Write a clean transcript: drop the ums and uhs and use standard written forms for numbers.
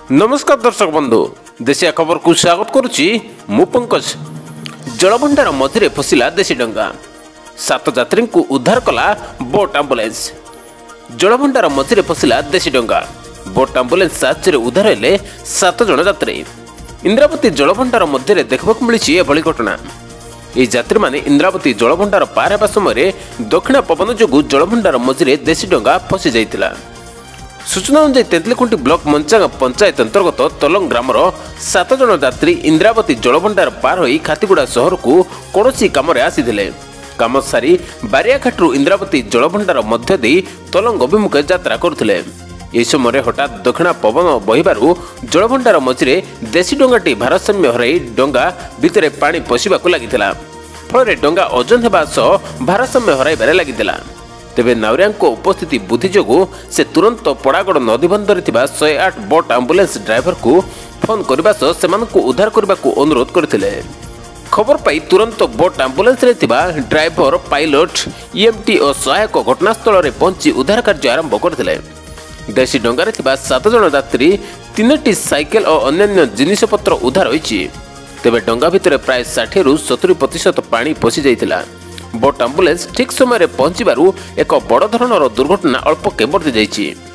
नमस्कार दर्शक बंधु, देशिया खबर को स्वागत करुच्ची मु पंकज। जलभंडार मझे फसिला देशी डंगा, 7 यात्री को उद्धार कला बोट आंबुलांस। जलभंडार मझे फसिला देशी डंगा, बोट आंबुलांस साहाय्य उद्धार हेले 7 जन यात्री। इंद्रावती जलभंडार मध्य देखा मिली एभली घटना। ये यात्री माने इंद्रावती जलभंडार पार होगा समय दक्षिण पवन जो जलभंडार मझे देशी डंगा फसी जाइतिला। सूचना अनुसार तेंतुलीखुंटी ब्लॉक मंचागा पंचायत अंतर्गत तलंग ग्रामर 7 जन यात्री इंद्रावती जलभंडार पार होई खातीगुड़ा सहर को कौनसी काम आसीथिले। काम सारी बारियाघाटू इंद्रावती जलभंडार मध्य दे तलंग अभिमुखे यात्रा करुथिले। यह समय हठात दक्षिण पवन बहिबारु जलभंडार मझे देशी डंगाटी भारसाम्य हराई डंगा भितर पानी पशिबाकू लागिथिला। फल डंगा ओजन हेबा सह भारसाम्य हराइबारे लागिथिला। तेबे नावरिया उपस्थिति बुद्धि जोगु से तुरंत पड़ागड़ नदीबंधर 108 बोट आंबुलांस ड्राइवर को फोन करने सह सेमानकु उद्धार करने को अनुरोध करथिले। खबर पाई तुरंत बोट आंबुलांस रे थिबा ड्राइवर, पायलट, ईएमटी और सहायक घटनास्थल रे पहुंची उद्धार कार्य आरंभ करथिले। देशी डंगारे थिबा 7 जन यात्री 3टी साइकेल और अन्य जिनिसपत्र उद्धार होईची। तेबे डंगा भितर प्राय 60 रु 70% पानी पशि जाइतिला। बोट आंबुलांस ठीक समय पहुंचबारू एक बड़ धरणर दुर्घटना अल्पके वर्ति जाइछि।